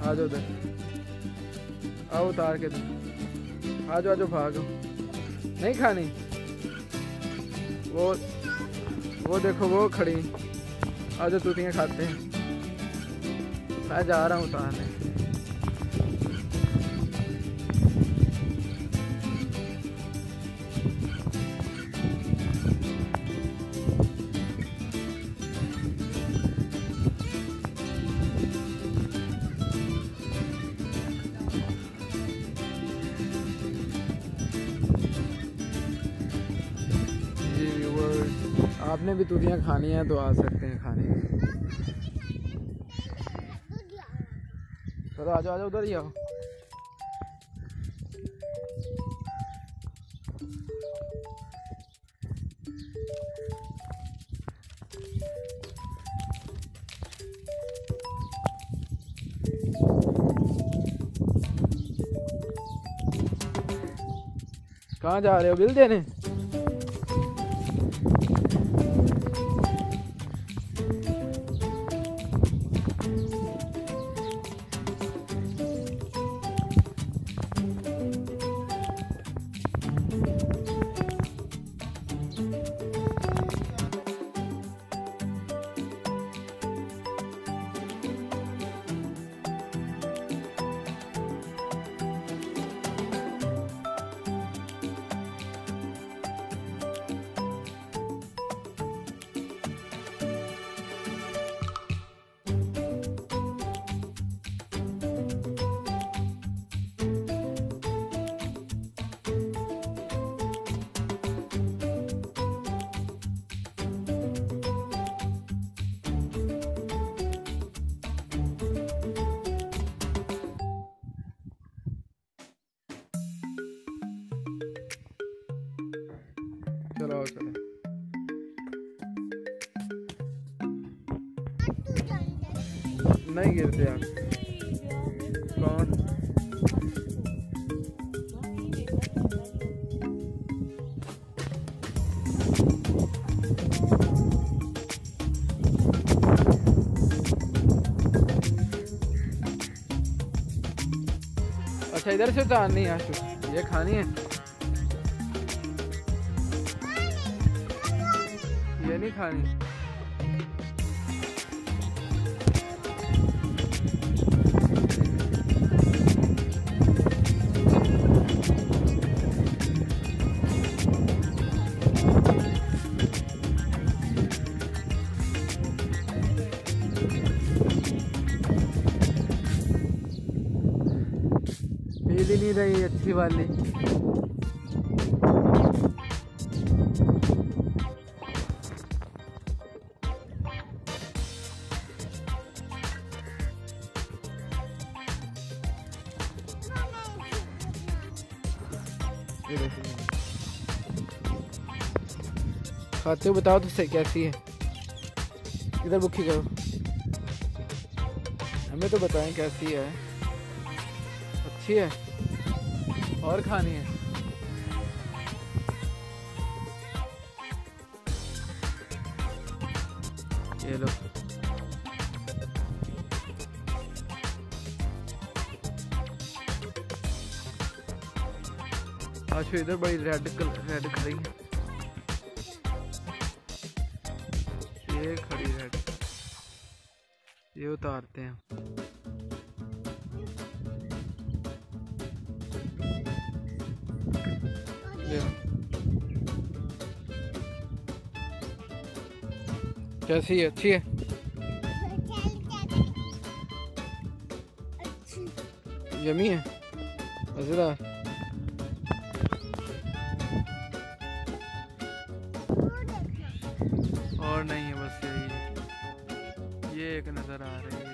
आ जाओ उधर, आओ उतार के दो। आ जाओ भागो, नहीं खानी। वो देखो वो खड़ी। आ जाओ तूतियाँ खाते हैं। मैं जा रहा हूँ उतारने। आपने भी तूतियाँ खानी है तो आ सकते हैं खाने। चलो आ जाओ उधर ही आओ। कहाँ जा रहे हो बिल देने? चलो चलो। नहीं गिरते आप। कौन? अच्छा इधर से उतारनी है आशु, ये खानी है, ये नहीं खानी। पीली नहीं रही अच्छी वाली। खाते हो बताओ तो सही कैसी है। इधर बुक्की करो, हमें तो बताएं कैसी है। अच्छी है और खानी है। ये लो। आज इधर बड़ी रेड खड़ी है। ये खड़ी रेड, ये उतारते हैं। कैसी है? अच्छी है। यमी है, मजेदार। और नहीं है बस यही, ये एक नजर आ रही है।